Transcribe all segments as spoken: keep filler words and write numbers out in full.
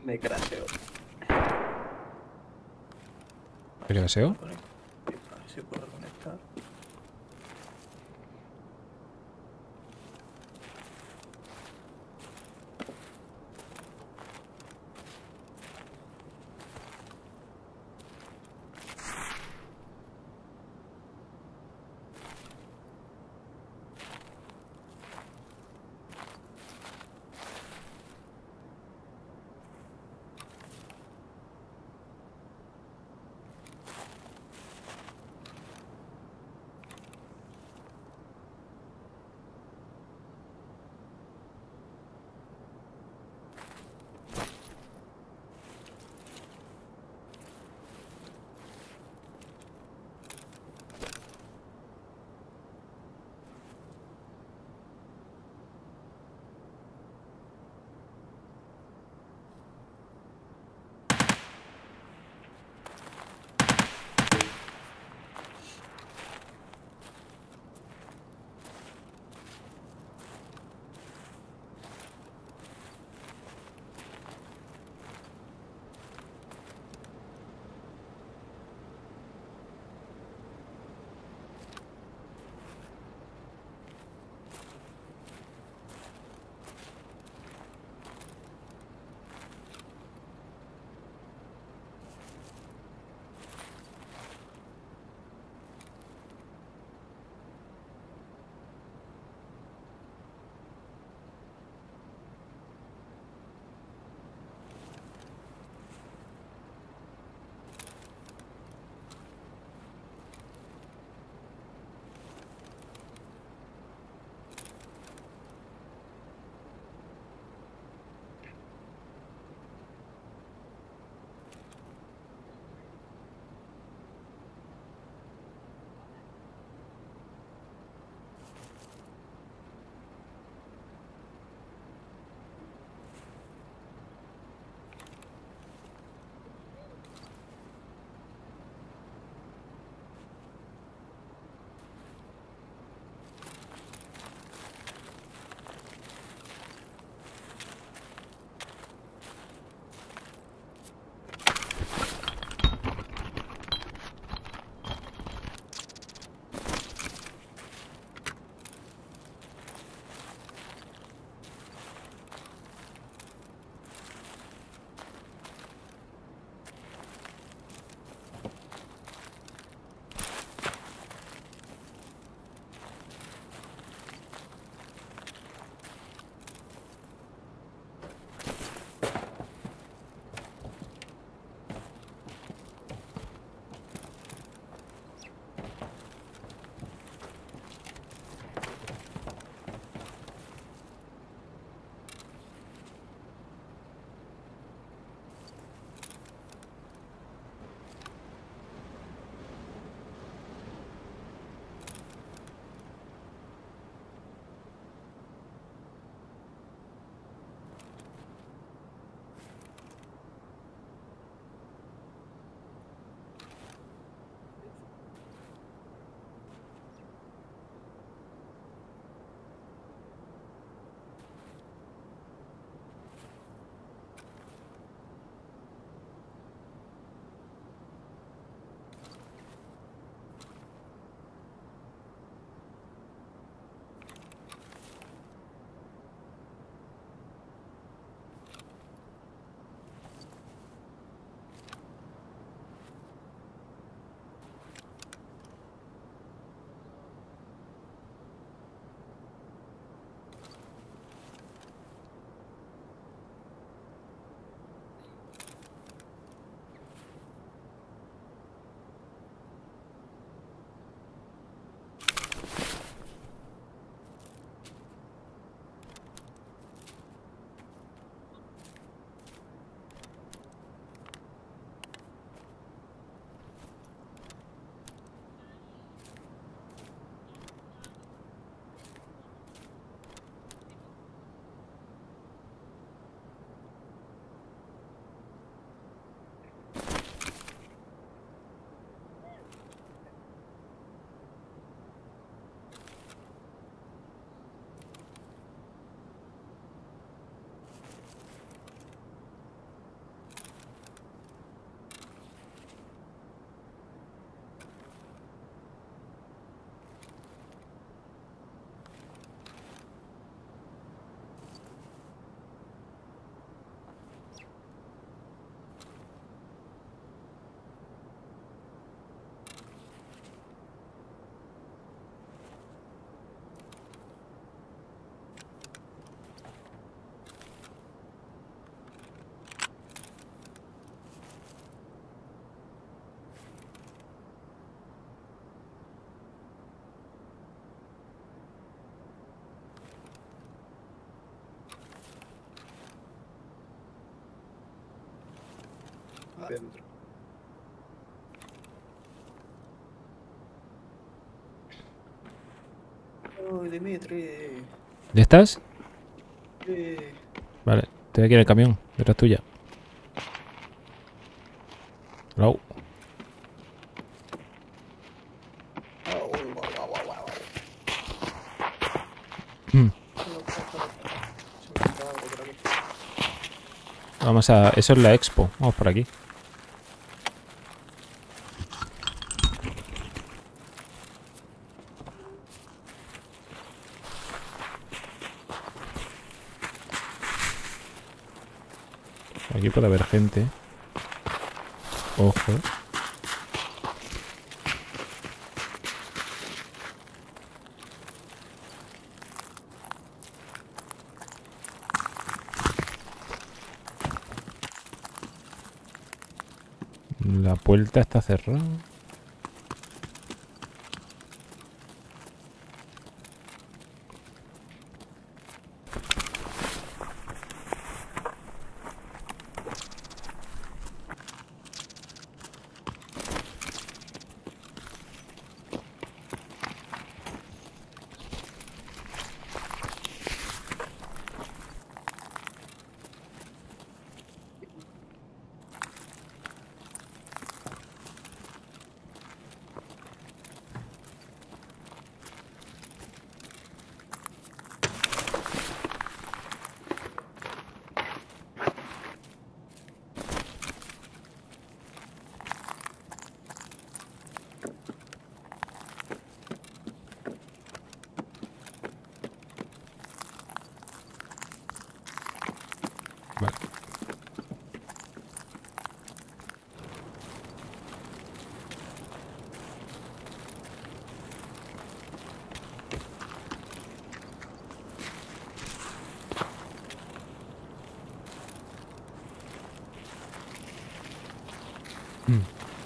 Me crasheo. A ¿Qué ver le si puedo deseo? reconectar. A ver si puedo reconectar. dentro. Uy, Dimitri. ¿Ya estás? Sí. Vale, estoy aquí en el camión, detrás tuya. Hello. Ah, uy, guau, guau, guau, guau. Mm. Se me encontraba algo por aquí. Vamos a... Eso es la expo. Vamos por aquí. Aquí puede haber gente. Ojo. La puerta está cerrada. Vale. Mm.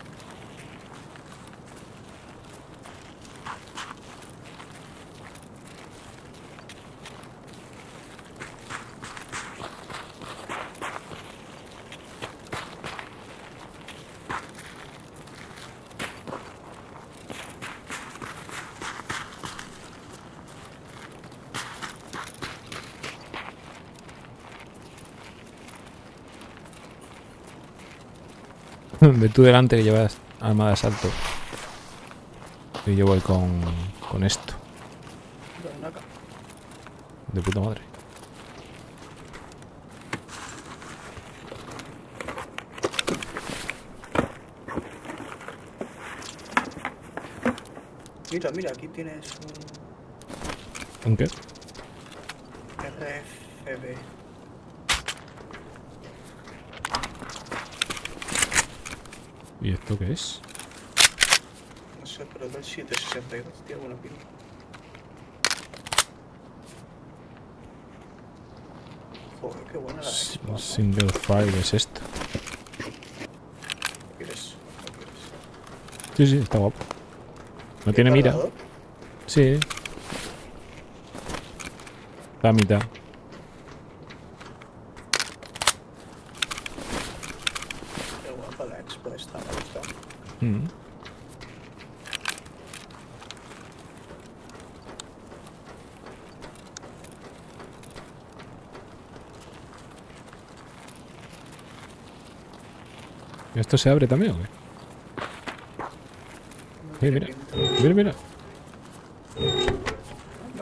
Ve tú delante que llevas arma de asalto. Y yo voy con, con esto. Ven acá. De puta madre. Mira, mira, aquí tienes un ¿Un qué? R F B. ¿Y esto qué es? No sé, pero es del siete sesenta y dos, tiene buena pinta. Joder, qué buena la expo, ¿no? Single file es esto. ¿Lo quieres? ¿Lo quieres? Sí, sí, está guapo. No ¿Y tiene el mira. cargador? Sí. La mitad. Qué guapa la expo esta, me gusta. Mm. ¿Esto se abre también o qué? No Mira, tiene mira. pinta. Mira, mira. Anda.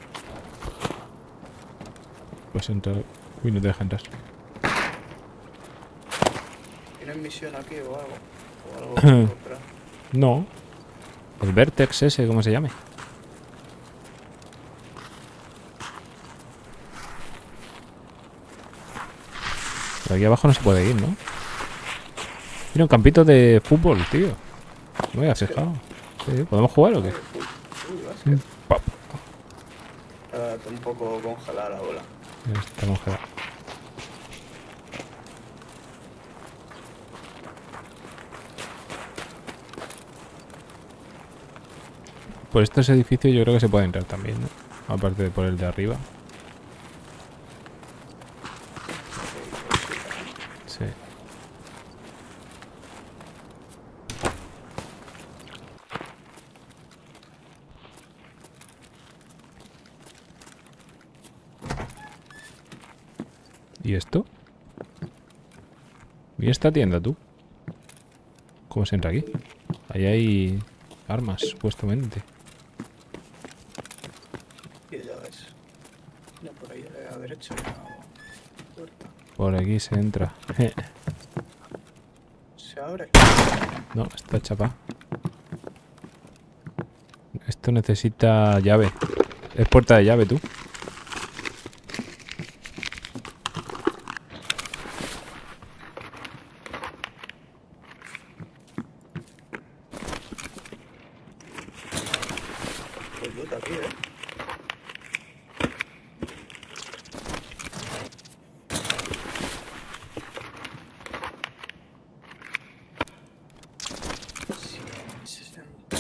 Pues entra. Uy, no te deja entrar. ¿Tienen misión aquí o algo? O algo que encontrar. No. El Vertex ese, ¿cómo se llame? Pero aquí abajo no se puede ir, ¿no? Mira, un campito de fútbol, tío. No me había fijado. Sí, ¿podemos jugar o qué? Uy, básquet. Pap. Ah, está un poco congelada la bola. Está congelado. Por estos edificios yo creo que se puede entrar también, ¿no? Aparte de por el de arriba. Sí. ¿Y esto? ¿Y esta tienda, tú? ¿Cómo se entra aquí? Ahí hay armas, supuestamente. Y ya ves. No, por ahí a la derecha hay una puerta. Por aquí se entra. Se abre. No, está chapa. Esto necesita llave. Es puerta de llave, tú. Pues loot aquí, eh. Sí, sesenta.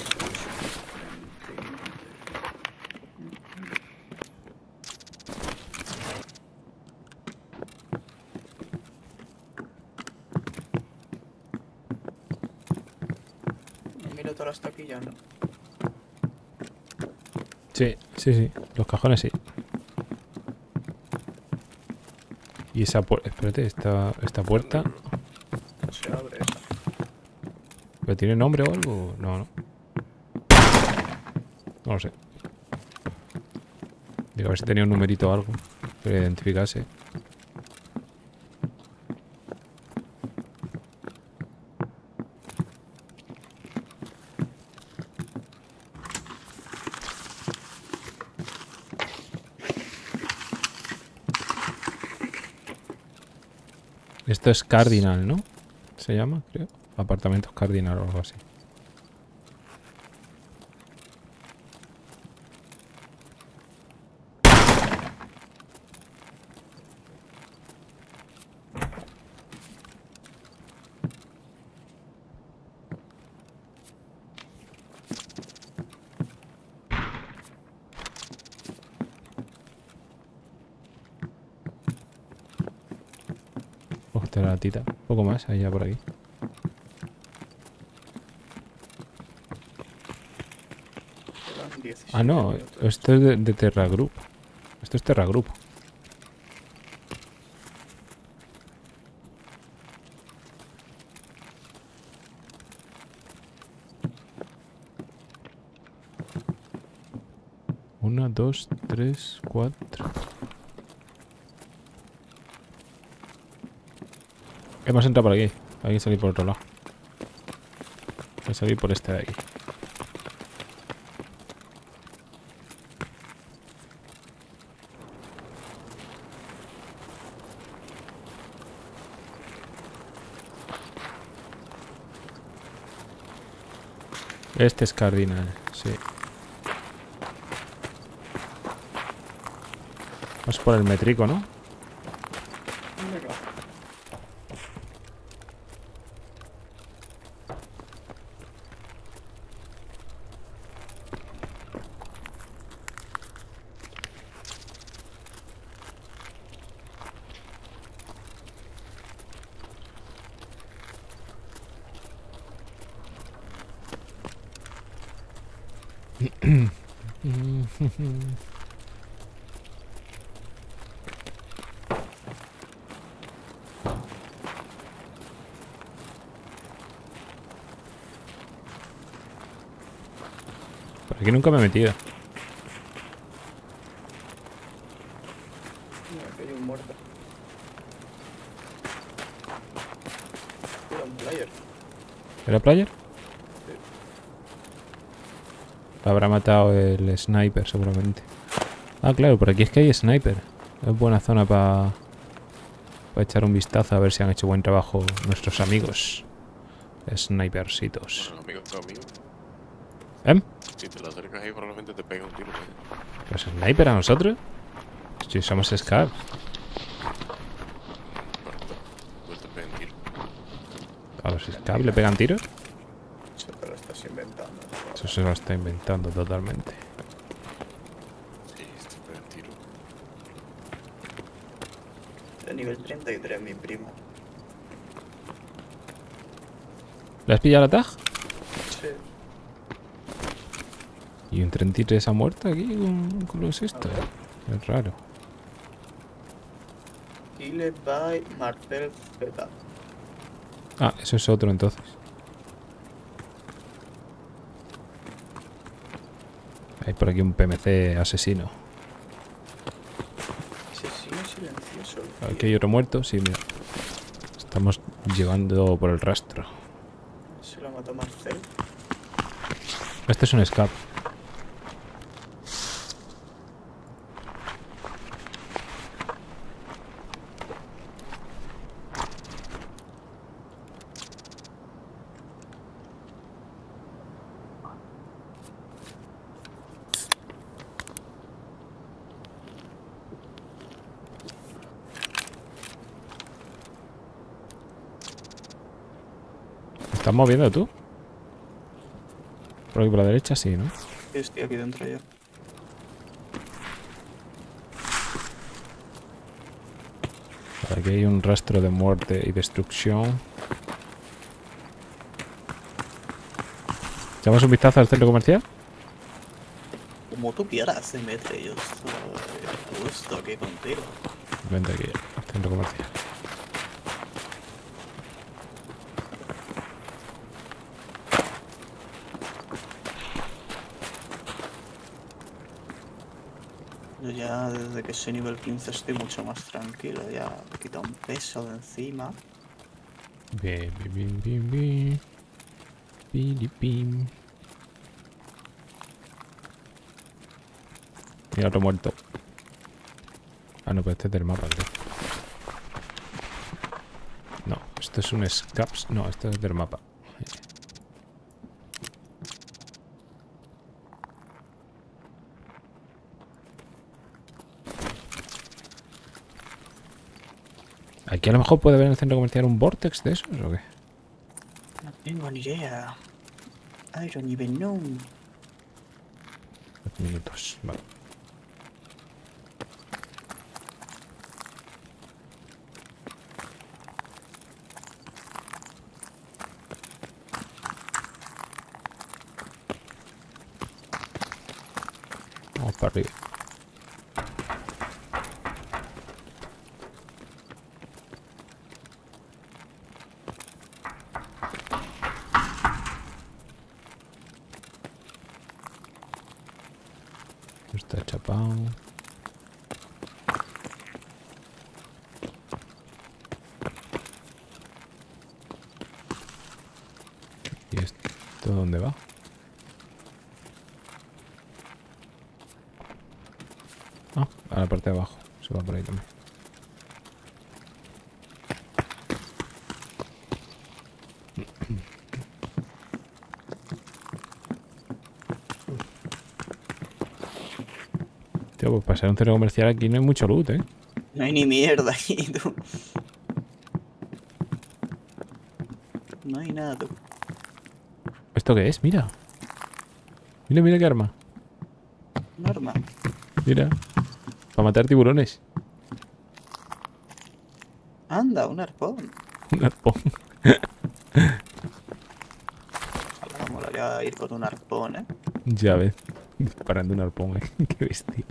Mira todas las taquillas, ¿no? Sí, sí, sí. Los cajones sí. Y esa puerta... Espérate, esta, esta puerta... Se abre esa. ¿Pero tiene nombre o algo? No, no. No lo sé. Digo, a ver si tenía un numerito o algo que le identificase. Esto es Cardinal, ¿no? Se llama, creo. Apartamentos Cardinal o algo así. Otra latita. Un poco más, allá por aquí. Quedan diecisiete Ah, no. minutos. Esto es de, de Terra Group. Esto es Terra Group. Una, dos, tres, cuatro. Hemos entrado por aquí. Hay que salir por otro lado. Hay que salir por este de aquí. Este es Cardinal, sí. Vamos por el métrico, ¿no? Venga. Por aquí nunca me he metido. Mira, aquí hay un muerto. Era un player. ¿Era player? Habrá matado el sniper seguramente. Ah, claro, por aquí es que hay sniper. Es buena zona para echar un vistazo a ver si han hecho buen trabajo nuestros amigos. Snipercitos. Bueno, amigo, tu amigo. ¿Eh? Si te lo acercas ahí, probablemente te pega un tiro. ¿Eh? ¿Los sniper a nosotros? Si somos Scar. Correcto. Pues te pegan tiro. ¿A los Scar le pegan tiros? Eso te lo estás inventando. Eso se lo está inventando totalmente. Sí, te pegan tiro. De nivel treinta y tres, mi primo. ¿Le has pillado la tag? Sí. ¿Y un treinta y tres ha muerto aquí con, con los estos? Es raro. Chile by Marcel Z. Ah, eso es otro entonces. Hay por aquí un P M C asesino. Asesino silencioso. Aquí hay otro muerto, sí, mira. Estamos llevando por el rastro. Se lo mató Marcel. Este es un scap. ¿Te estás moviendo tú? Por aquí por la derecha, sí, ¿no? Estoy aquí dentro yo. Por aquí hay un rastro de muerte y destrucción. ¿Echamos un vistazo al centro comercial? Como tú quieras, Demetri. Yo estoy a gusto aquí contigo. Vente aquí, al centro comercial. Yo ya desde que soy nivel quince estoy mucho más tranquilo. Ya he quitado un peso de encima. Bien, bien, bien, bien, bien. Pili, pim. Mira, otro muerto. Ah, no, pero este es del mapa, creo. No, esto es un scaps. No, esto es del mapa. Aquí a lo mejor puede haber en el centro comercial un vortex de esos, ¿o qué? No tengo ni idea. I don't even know. Dos minutos, vale. Vamos para arriba. Está chapado. ¿Y esto dónde va? Ah, a la parte de abajo. Se va por ahí también. Tío, pues para ser un centro comercial aquí no hay mucho loot, ¿eh? No hay ni mierda aquí, tú. No hay nada, tú. ¿Esto qué es? Mira. Mira, mira qué arma. Un arma. Mira. Para matar tiburones. Anda, un arpón. Un arpón. Ojalá molaría ir con un arpón, ¿eh? Ya ves. Disparando un arpón, ¿eh? Qué bestia.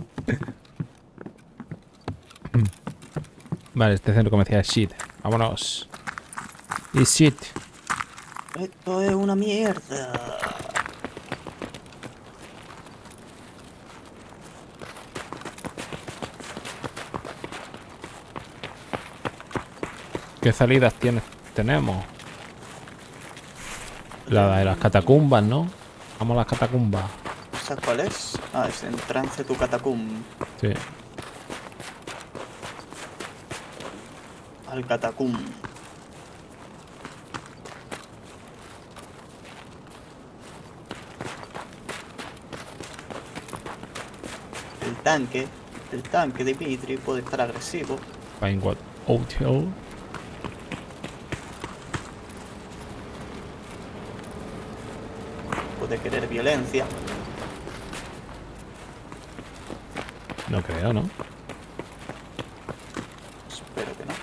Vale, este centro comercial es shit. Vámonos. Y shit. Esto es una mierda. ¿Qué salidas tienes? Tenemos. La de las catacumbas, ¿no? Vamos a las catacumbas. ¿Sabes cuál es? Ah, es en trance tu catacum. Sí. Al catacum. El tanque, el tanque de Dimitri puede estar agresivo. Pinewood Hotel. Puede querer violencia. No creo, ¿no? Espero que no.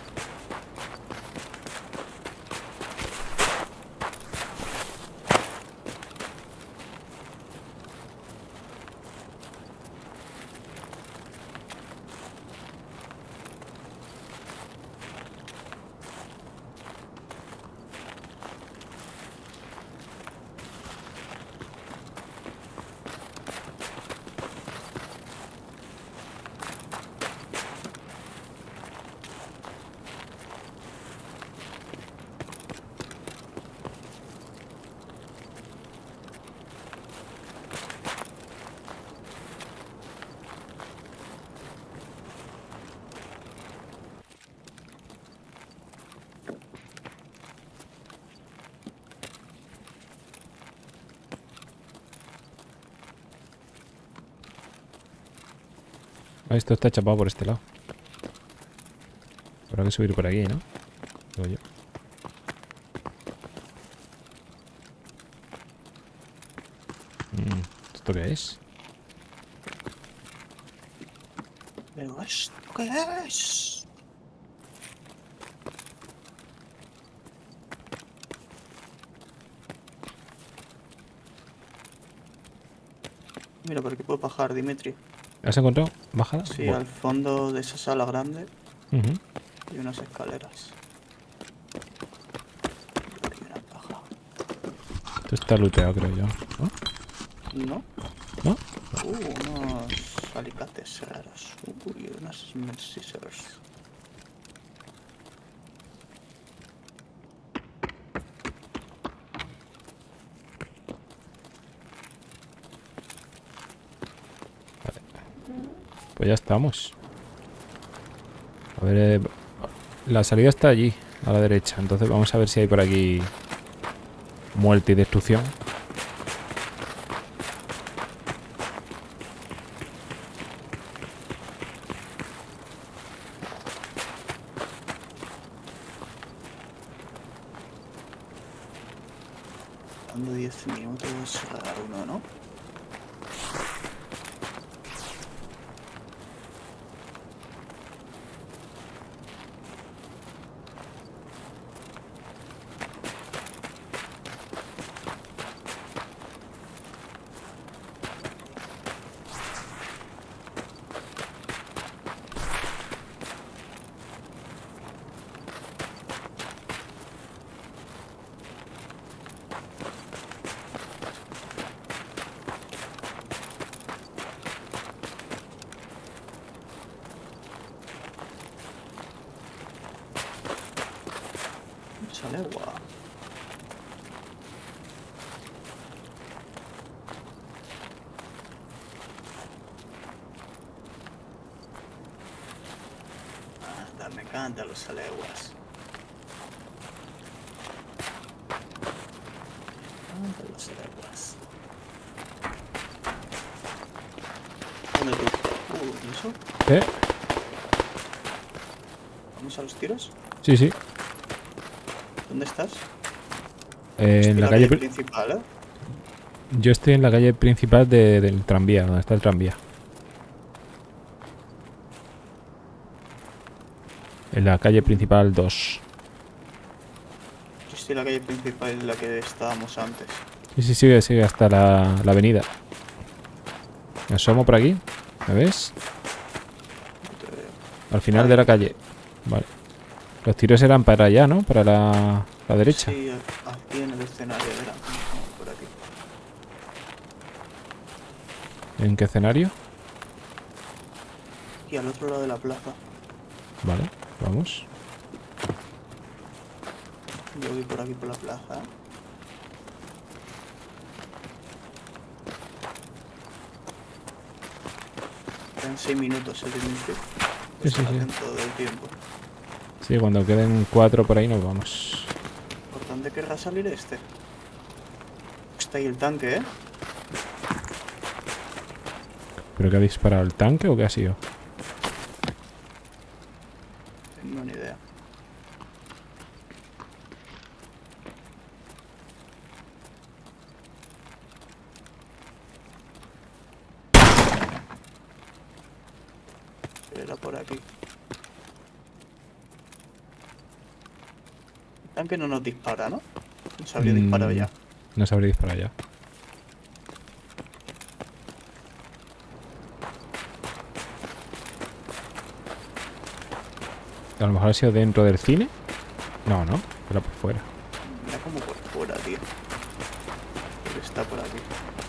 Ah, esto está chapado por este lado. Habrá que subir por aquí, ¿no? Digo yo. Mm, ¿esto qué es? ¿Pero esto qué es? Mira, por aquí puedo bajar, Dimitri. ¿Has encontrado bajada? Sí, Bueno. al fondo de esa sala grande Ujú. hay unas escaleras. Y aquí una paja. Esto está looteado, creo yo. ¿No? ¿No? ¿No? Uh, unos alicates raros. Uy, unas smith scissors. Pues ya estamos. A ver, eh, la salida está allí, a la derecha. Entonces vamos a ver si hay por aquí muerte y destrucción. Dando diez minutos cada uno, ¿no? Sale agua. Anda, me encantan los aleguas. Me encantan los aleguas. ¿Dónde tú? Uh, ¿y eso? ¿Eh? ¿Vamos a los tiros? Sí, sí. ¿Dónde estás? Eh, Estoy en la calle pri- principal, ¿eh? Yo estoy en la calle principal de- del tranvía, donde está el tranvía. En la calle principal dos. Yo estoy en la calle principal en la que estábamos antes. Sí, sí, sigue, sigue hasta la, la avenida. Me asomo por aquí. ¿Me ves? No te veo. Al final Ahí. de la calle. Vale. Los tiros eran para allá, ¿no? Para la, la derecha. Sí, aquí en el escenario, verá. Vamos por aquí. ¿En qué escenario? Y al otro lado de la plaza. Vale, vamos. Yo voy por aquí por la plaza. En seis minutos el inicio. Sí, sí, sí. Todo el tiempo. Sí, cuando queden cuatro por ahí nos vamos. ¿Por dónde querrá salir este? Está ahí el tanque, ¿eh? ¿Pero que ha disparado el tanque o qué ha sido? Tengo ni idea. Era por aquí. El tanque no nos dispara, ¿no? Nos habría Mm, disparado ya. No sabría disparar ya. A lo mejor ha sido dentro del cine. No, no, era por fuera. Mira como por fuera, tío. Pero está por aquí.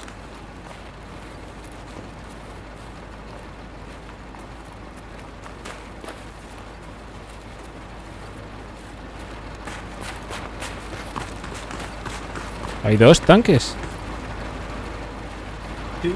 Hay dos tanques. Sí.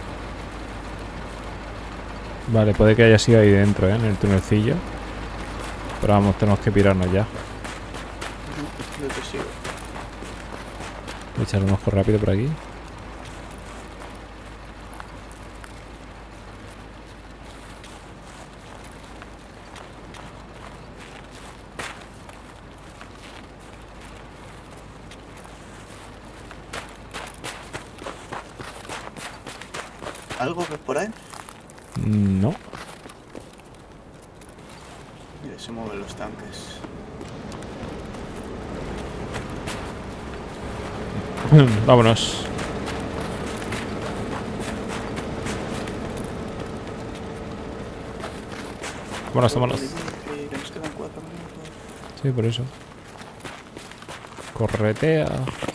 Vale, puede que haya sido ahí dentro, ¿eh? En el tunelcillo. Pero vamos, tenemos que pirarnos ya. Yo te sigo. Voy a echar un ojo rápido por aquí. ¿Algo que por ahí? No. Mira, se mueven los tanques. Vámonos. Vámonos, vámonos. Que nos quedan cuatro minutos. Sí, por eso. Corretea.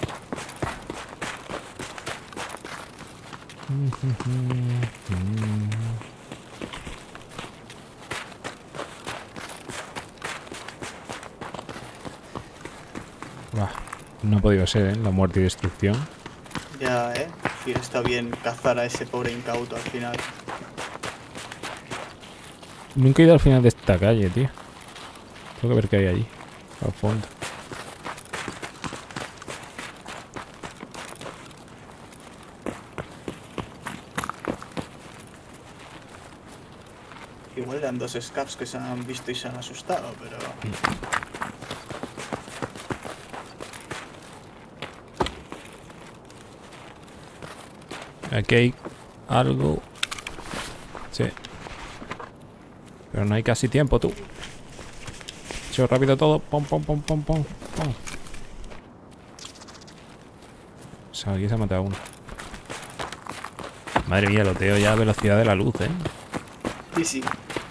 Bah, no ha podido ser, ¿eh? La muerte y destrucción. Ya, eh. Sí, está bien cazar a ese pobre incauto al final. Nunca he ido al final de esta calle, tío. Tengo que ver qué hay allí, al fondo. Igual eran dos scabs que se han visto y se han asustado, pero... Aquí hay algo. Sí. Pero no hay casi tiempo, tú. Hecho rápido todo. Pom, pom, pom, pom, pom, pom. O sea, aquí se ha matado uno. Madre mía, lo teo ya a velocidad de la luz, ¿eh? Sí, sí.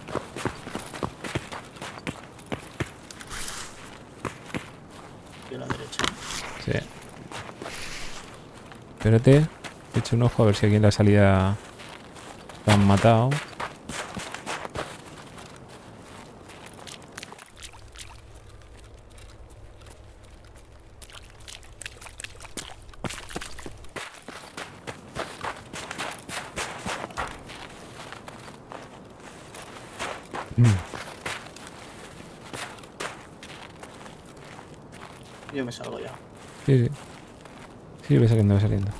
Y a la derecha. Sí. Espérate. He hecho un ojo a ver si aquí en la salida lo han matado. Mm. Yo me salgo ya. Sí, sí. Sí, voy saliendo, voy saliendo.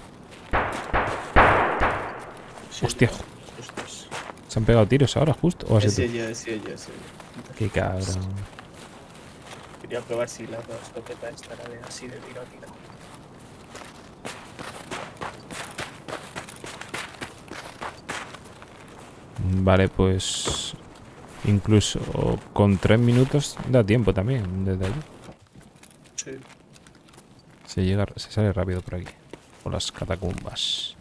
Sí, Hostia. Justos. ¿Se han pegado tiros ahora justo? ¿O has Es sido tú? ella, es ella, es ella. Qué cabrón. Quería probar si la escopeta estará de así de tiro a tiro. Vale, pues... Incluso con tres minutos da tiempo también, desde allí. Sí. Se llega, se sale rápido por aquí. Por las catacumbas.